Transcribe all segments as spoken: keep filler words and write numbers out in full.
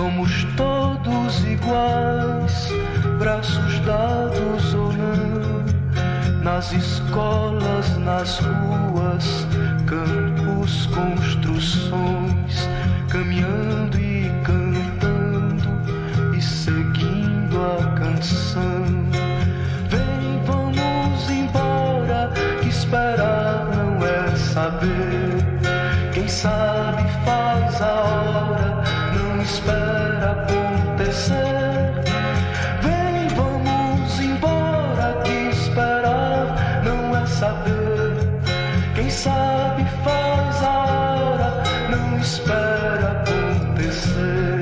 Somos todos iguais, braços dados ou não, nas escolas, nas ruas, campos, construções, caminhando e cantando e seguindo a canção. Vem, vamos embora, que esperar não é saber. Quem sabe faz a hora, não espera acontecer. Vem, vamos embora, que esperar não é saber. Quem sabe faz a hora, não espera acontecer.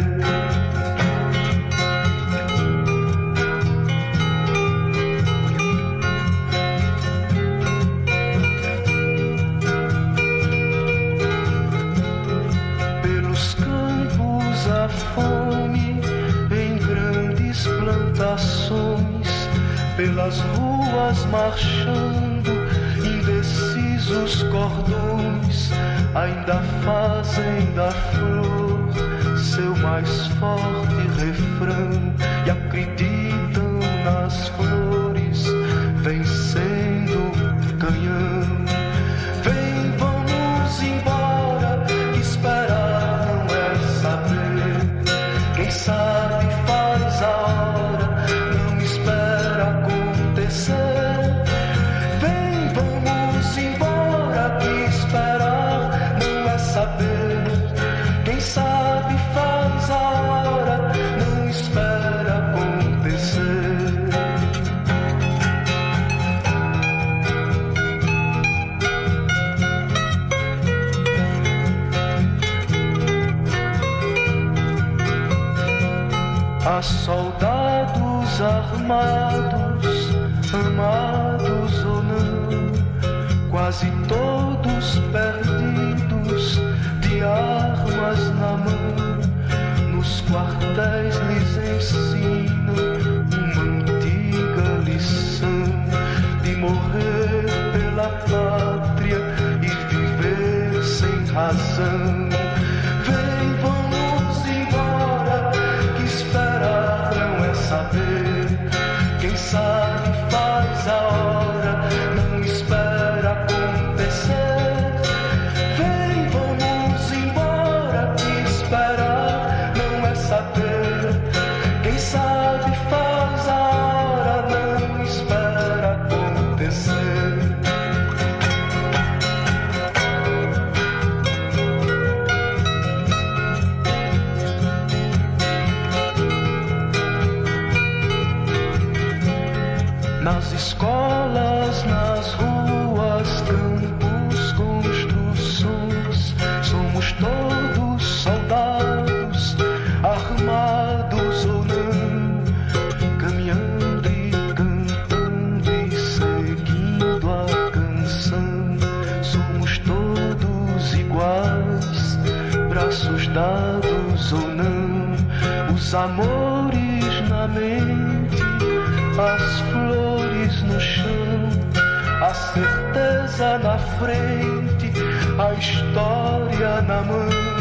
Pelos campos a fome em grandes plantações, pelas ruas marchando indecisos cordões, ainda fazem da flor seu mais forte refrão e acreditam nas flores vencendo o canhão. Vem, vamos embora, que esperar não é saber. Quem sabe faz a hora, não espera acontecer. Vem, vamos embora, que esperar não é saber. Quem sabe faz a hora, não espera acontecer. Há soldados armados, amados ou não, quase todos perdidos, de armas na mão. Nos quartéis lhes ensinam uma antiga lição de morrer pela pátria e viver sem razão. Vem, vamos embora, que esperar não é saber. Quem sabe faz a hora, não espera acontecer. Vem, vamos embora, que esperar não é saber. Quem sabe faz a hora, não espera acontecer. Nas escolas, nas ruas, campos, construções, somos todos soldados, armados ou não, caminhando e cantando e seguindo a canção. Somos todos iguais, braços dados ou não, os amores na mente, as flores no chão, a certeza na frente, a história na mão.